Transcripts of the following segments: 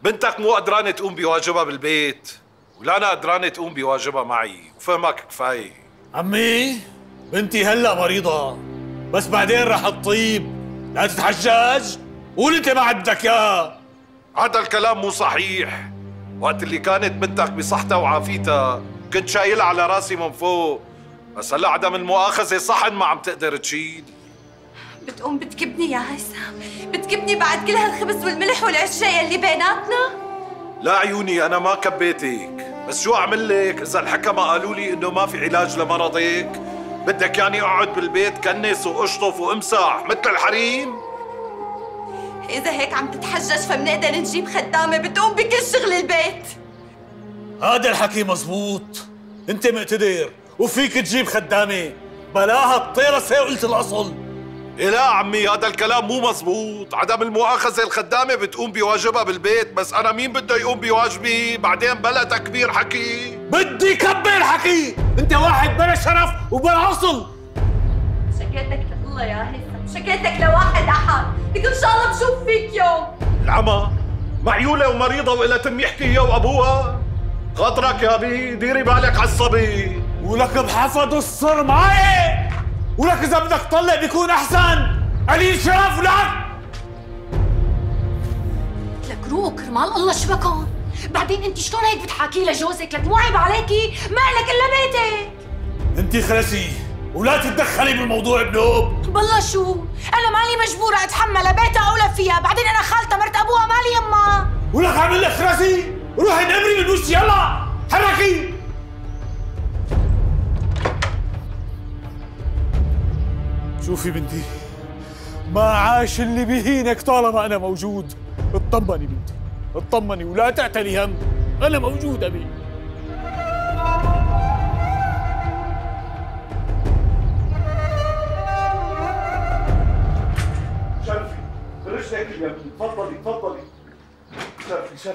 بنتك مو قدرانة تقوم بواجبها بالبيت، ولا أنا قدرانة تقوم بواجبها معي، وفهمك كفاية. عمي بنتي هلا مريضة، بس بعدين رح تطيب، لا تتحجج، قول انت ما عندك اياه. هذا الكلام مو صحيح. وقت اللي كانت بنتك بصحتها وعافيتها كنت شايلها على راسي من فوق، بس هلا عدم المؤاخذة صحن ما عم تقدر تشيل. بتقوم بتكبني يا هيثم، بتكبني بعد كل هالخبز والملح والعشاء اللي بيناتنا؟ لا عيوني، أنا ما كبيتك، بس شو أعمل لك إذا الحكمة قالوا لي إنه ما في علاج لمرضك؟ بدك يعني أقعد بالبيت كنس وأشطف وأمسح مثل الحريم؟ إذا هيك عم تتحجج فبنقدر نجيب خدامة بتقوم بكل شغل البيت. هذا الحكي مزبوط، انت مقتدر وفيك تجيب خدامة، بلاها الطيرة قلت الأصل. إيه لا عمي، هذا الكلام مو مزبوط. عدم المؤاخذة الخدامة بتقوم بواجبها بالبيت، بس أنا مين بده يقوم بواجبي؟ بعدين بلا تكبير حكي. بدي كبر حكي، انت واحد بلا شرف وبلا أصل. شكيتك لله يا هيثم، شكيتك لواحد أحد، لك إن شاء الله بشوف فيك يوم. العمى معيولة ومريضة وإلا تم يحكي هي وأبوها. خاطرك يا بي، ديري بالك على الصبي. ولك بحفظ السر معي، ولك إذا بدك تطلق بيكون أحسن، قليل شرف لك. لك روق كرمال الله شبكون، بعدين انت شلون هيك بتحاكي لجوزك؟ لك مو عيب عليكي؟ ما لك الا بيتك. انت خلصي ولا تتدخلي بالموضوع بنوب. بالله شو؟ انا مالي مجبوره اتحمل بيتها او لا فيها، بعدين انا خالتها مرت ابوها مالي يمها. ولك عامل لك خلصي، روحي نمري من وشي، يلا حركي. شوفي بنتي، ما عاش اللي بيهينك طالما أنا موجود. اطمني بنتي، اطمني ولا تعتلي هم، أنا موجود أبي. شرفي برجلك يا ابني، تفضلي تفضلي. شرفي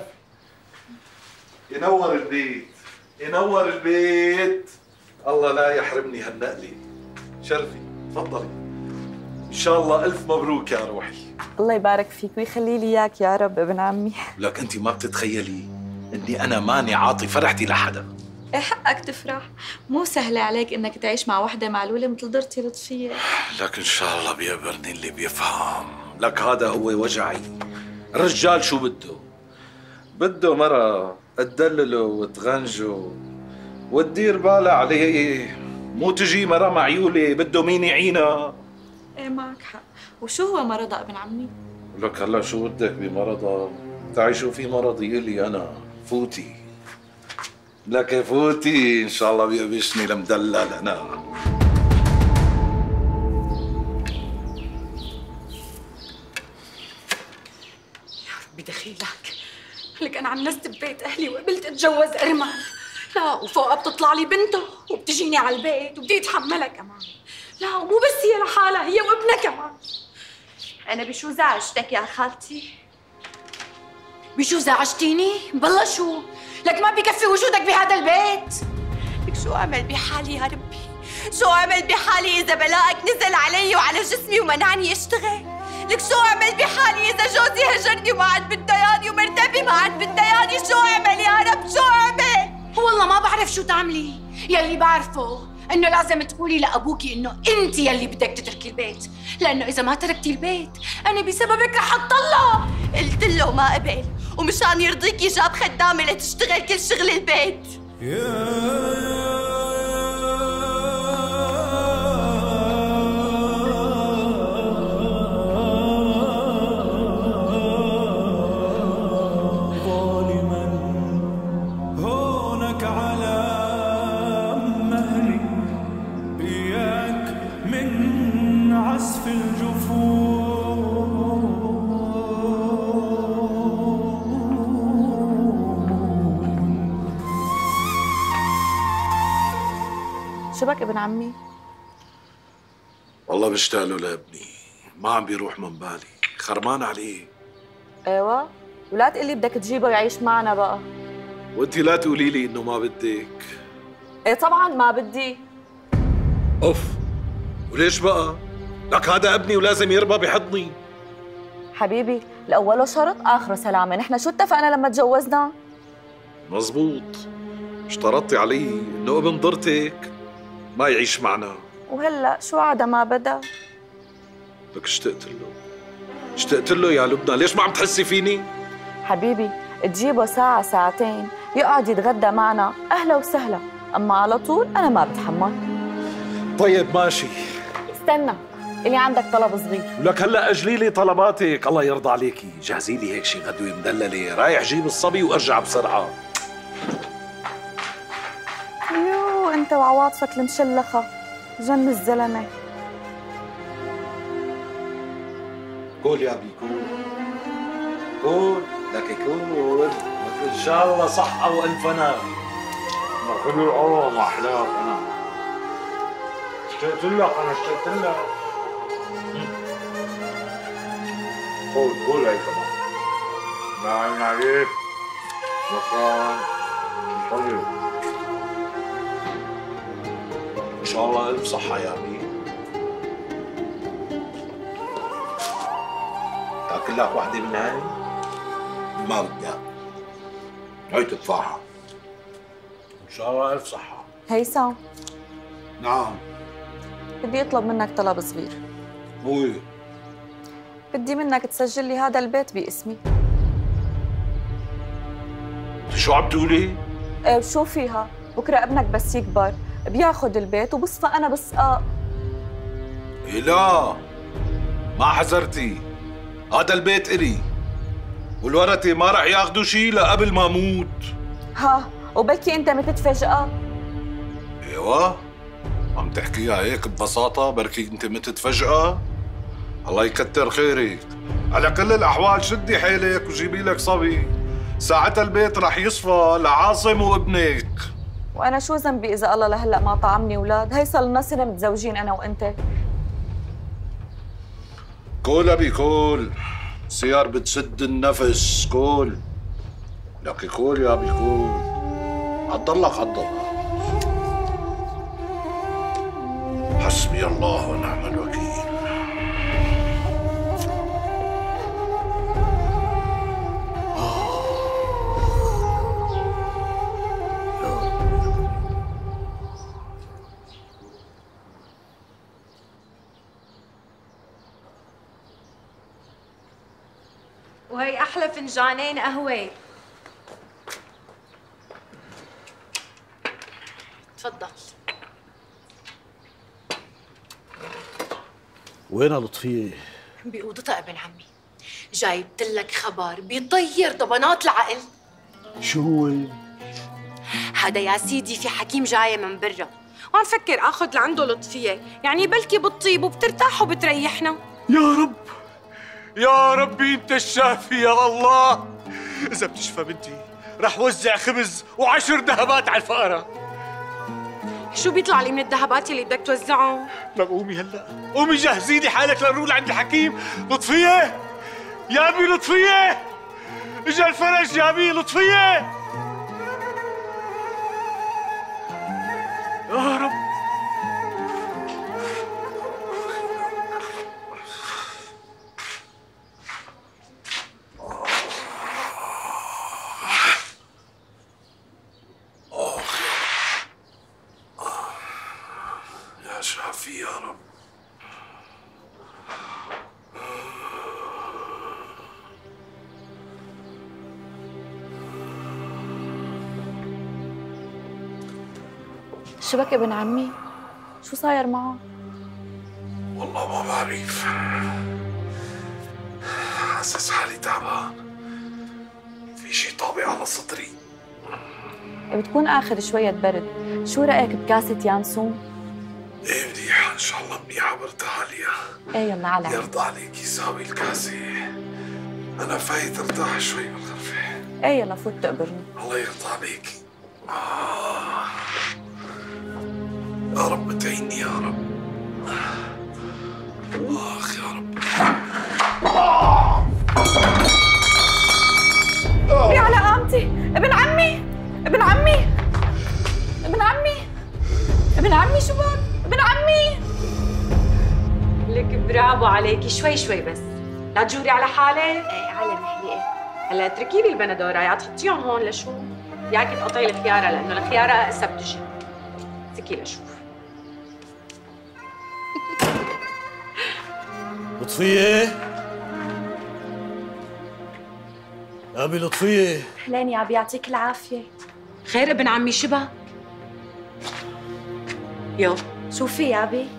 ينور البيت، ينور البيت. الله لا يحرمني هالنقلة. شرفي تفضلي، إن شاء الله ألف مبروك يا روحي. الله يبارك فيك ويخلي لي إياك يا رب ابن عمي. لك أنت ما بتتخيلي إني أنا ماني عاطي فرحتي لحدا. إيه حقك تفرح، مو سهلة عليك إنك تعيش مع وحدة معلولة مثل درتي لطفية. لك إن شاء الله بيقبرني اللي بيفهم. لك هذا هو وجعي. الرجال شو بده مرة تدلله وتغنجه وتدير بالها عليه، مو تجي مرة معيولة بده مين يعينها. إيه معك حق. وشو هو مرضها ابن عمي؟ لك هلا شو بدك بمرضها؟ تعي شوفي مرضي إلي أنا، فوتي. لك فوتي إن شاء الله بيقبشني لمدلل أنا. بدخيلك لك انا عنست ببيت اهلي وقبلت اتجوز ارمل، لا وفوقها بتطلع لي بنته وبتجيني على البيت وبدي اتحملها كمان، لا ومو بس هي لحالها، هي وابنها كمان. انا بشو زعجتك يا خالتي؟ بشو زعجتيني؟ بالله شو؟ لك ما بكفي وجودك بهذا البيت. لك شو اعمل بحالي يا ربي؟ شو اعمل بحالي اذا بلاءك نزل علي وعلى جسمي ومنعني اشتغل؟ لك شو اعمل بحالي اذا جوزي هجرني وما عاد بده ياني ومرتبي ما عاد بده ياني؟ شو اعمل يا رب؟ شو اعمل؟ والله ما بعرف شو تعملي، يلي بعرفه انه لازم تقولي لابوكي انه انت يلي بدك تتركي البيت، لانه اذا ما تركتي البيت انا بسببك رح اتطلق. قلت له ما قبل، ومشان يرضيكي جاب خدامه لتشتغل كل شغل البيت. شبك ابن عمي؟ والله بشتاق له لابني، ما عم بيروح من بالي، خرمان عليه. ايوه، ولا تقلي بدك تجيبه يعيش معنا بقى. وانت لا تقولي لي انه ما بدك. ايه طبعا ما بدي. اوف، وليش بقى؟ لك هذا ابني ولازم يربى بحضني. حبيبي الأوله شرط آخره سلامة، نحن شو اتفقنا لما تجوزنا؟ مزبوط، اشترطتي علي انه ابن ضرتك ما يعيش معنا. وهلا شو عاد ما بدا؟ لك اشتقت له يا لبنى، ليش ما عم تحسي فيني؟ حبيبي تجيبه ساعة ساعتين يقعد يتغدى معنا أهلا وسهلا، أما على طول أنا ما بتحمل. طيب ماشي. استنى، اللي عندك طلب صغير. ولك هلا اجلي لي طلباتك، الله يرضى عليكي، جهزي لي هيك شي غدوه مدلله، رايح جيب الصبي وارجع بسرعه. يو انت وعواطفك المشلخة، جن الزلمة. قول يا ابي قول. قول لك قول، ان شاء الله صحة والف انا. ما كل الله ما احلاك انا. اشتقت لك انا اشتقت لك. قول هي كمان. نايم عليك. مكان. طيب. ان شاء الله الف صحة يا ابي. تاكل لك وحدة من هاي؟ ما بدي اكل. هي تفاحة. ان شاء الله الف صحة. هيثم. نعم. بدي اطلب منك طلب صغير. قولي. بدي منك تسجل لي هذا البيت باسمي. شو عم تقولي؟ ايه شو فيها؟ بكره ابنك بس يكبر بياخذ البيت وبصفى انا بسقى. إيه لا، ما حذرتي، هذا البيت إلي والورثة ما رح ياخذوا شيء لقبل ما اموت. ها وبلكي انت متت فجأة. ايوه عم تحكيها هيك ببساطة، بركي انت متت فجأة. الله يكتر خيرك. على كل الأحوال شدي حيلك وجيبي لك صبي، ساعتها البيت رح يصفى لعاصم وابنك. وانا شو ذنبي اذا الله لهلا ما طعمني اولاد؟ هي صار لنا سنه متزوجين انا وانت. كول ابي كول، سيار بتسد النفس. كول لك كول يا ابي كول. عضلك عضلك. حسبي الله ونعم الوكيل. وهي أحلى فنجانين قهوة. تفضل. وينها لطفية؟ بأوضتها ابن عمي. جايبت لك خبر بيطير ضبنات العقل. شو هو؟ هذا يا سيدي في حكيم جاية من برا، وعم فكر اخذ لعنده لطفية، يعني بلكي بتطيب وبترتاح وبتريحنا. يا رب يا ربي انت الشافي يا الله. اذا بتشفى بنتي رح وزع خبز و10 ذهبات على الفقراء. شو بيطلع لي من الذهبات اللي بدك توزعهم؟ لك قومي هلا، قومي جهزي لي حالك لنروح لعند الحكيم. لطفية يا ابي لطفية، اجا الفرج يا ابي لطفية. يا رب. يا شافي يا رب. شبك ابن عمي؟ شو صاير معه؟ والله ما بعرف، حاسس حالي تعبان، في شي طابع على صدري. بتكون اخذ شوية برد، شو رأيك بكاسة يانسون؟ ايه منيحة ان شاء الله، منيحة برتاح عليها. ايه يلا على يرضى عليكي ساوي الكاسة، انا فايت ارتاح شوي بالغرفة. ايه يلا فوت تقبرني. الله يرضى عليكي. يا رب تعيني يا رب. اخ يا رب. يا على قامتي، ابن عمي ابن عمي ابن عمي ابن عمي، شو بك؟ ابن عمي. لك برافو عليكي، شوي شوي بس لا تجوري على حالك. ايه على مهلي ايه. هلا اتركي لي البندوره، يا تحطيهم هون لشو؟ ياكي تقطعي الخياره لانه الخياره هسه بتجي. اتركي لشوف. لطفية، ابي لطفية. اهلين يا ابي، يعطيك العافيه. خير ابن عمي شبك؟ يو شو في يا ابي؟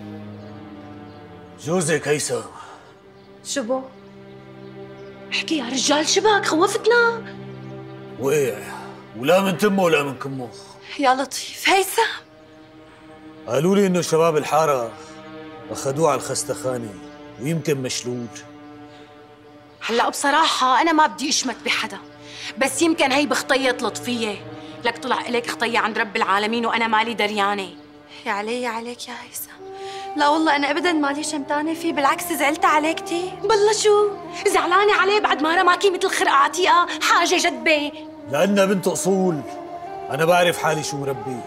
جوزك هيثم شو بو؟ احكي يا رجال شبك، خوفتنا. وقع ولا من تمه ولا من كمه. يا لطيف. هيثم قالوا لي انه شباب الحاره اخذوه على الخستخانه ويمكن مشلول. هلا بصراحة أنا ما بدي أشمت بحدا، بس يمكن هي بخطية لطفية، لك طلع إليك خطية عند رب العالمين وأنا مالي دريانة. يا علي عليك يا هيثم. لا والله أنا أبداً مالي شمتانة فيه، بالعكس زعلت عليه كثير. بالله شو؟ زعلانة عليه بعد ما رماكي مثل خرقة عتيقة، حاجة جدبة. لأنها بنت أصول، أنا بعرف حالي شو مربي.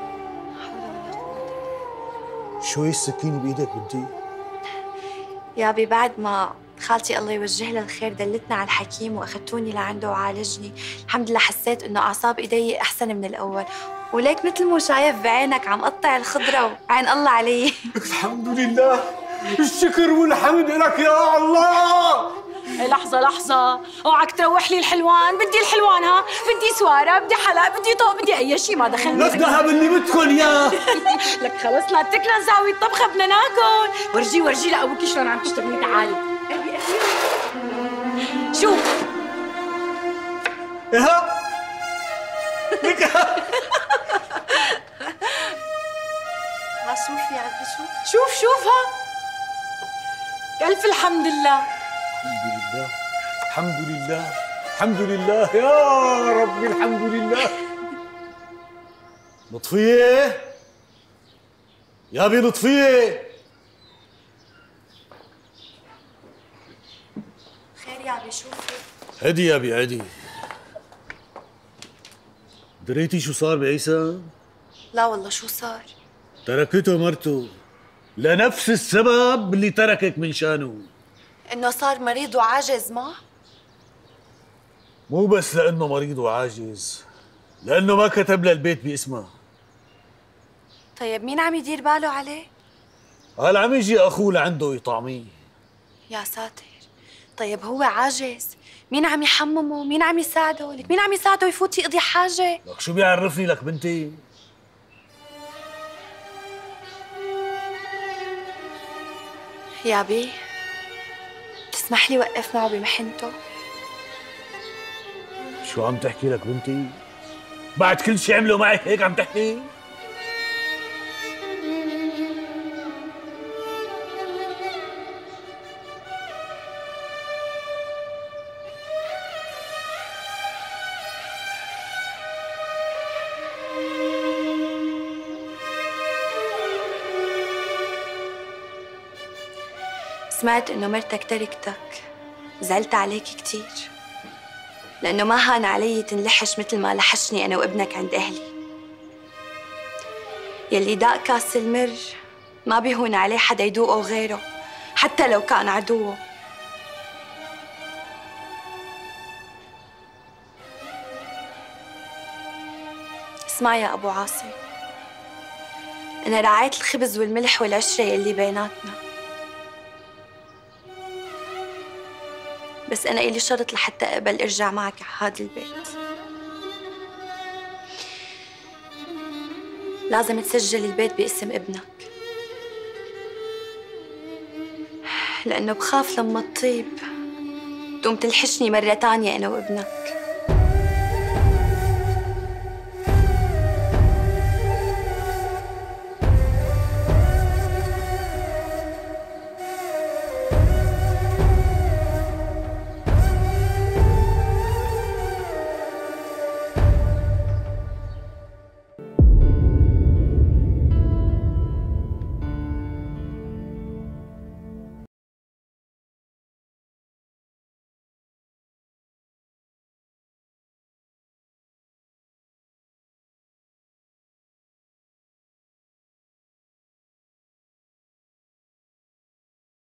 شو هي السكينة بإيدك بنتي؟ يا أبي بعد ما خالتي الله يوجه لها الخير دلتنا على الحكيم واخذتوني لعنده وعالجني، الحمد لله حسيت انه اعصاب ايدي احسن من الاول، وليك مثل مو شايف بعينك عم قطع الخضره وعين الله علي. الحمد لله، الشكر والحمد لك يا الله. لحظة اوعك تروح لي الحلوان، بدي الحلوان ها، بدي سوارة، بدي حلا، بدي طوق، بدي أي شيء ما دخلني. لك ذهب اللي بدكن ياه. لك خلص لا تكنا نساوي الطبخة بدنا ناكل. ورجي لأبوكي شلون عم تشتغلي، تعالي. شو؟ اها لك ها شوف يا أبي شوف. شوفها. ألف الحمد لله. الحمد لله الحمد لله يا ربي، الحمد لله. لطفية يا بي، لطفية. خير يا أبي شوفي. هدي يا بي هدي. دريتي شو صار بعيسى؟ لا والله شو صار؟ تركته مرته لنفس السبب اللي تركك من شانه. انه صار مريض وعاجز ما؟ مو بس لأنه مريض وعاجز، لأنه ما كتب لها البيت باسمها. طيب مين عم يدير باله عليه؟ قال عم يجي أخوه لعنده يطعميه. يا ساتر. طيب هو عاجز، مين عم يحممه؟ مين عم يساعده؟ لك مين عم يساعده يفوت يقضي حاجة؟ لك شو بيعرفني لك بنتي؟ يا بي تسمح لي وقف معه بمحنته؟ شو عم تحكي لك بنتي؟ بعد كل شيء عمله معك هيك عم تحكي؟ سمعت انه مرتك تركتك، زعلت عليك كتير، لانه ما هان علي تنلحش مثل ما لحشني انا وابنك عند اهلي. يلي داق كاس المر ما بيهون عليه حدا يدوقه غيره، حتى لو كان عدوه. اسمع يا ابو عاصم، انا راعيت الخبز والملح والعشره يلي بيناتنا، بس أنا إلي شرط لحتى أقبل أرجع معك على هذا البيت. لازم تسجل البيت باسم ابنك، لأنه بخاف لما تطيب تقوم تلحشني مرة تانية أنا وابنك.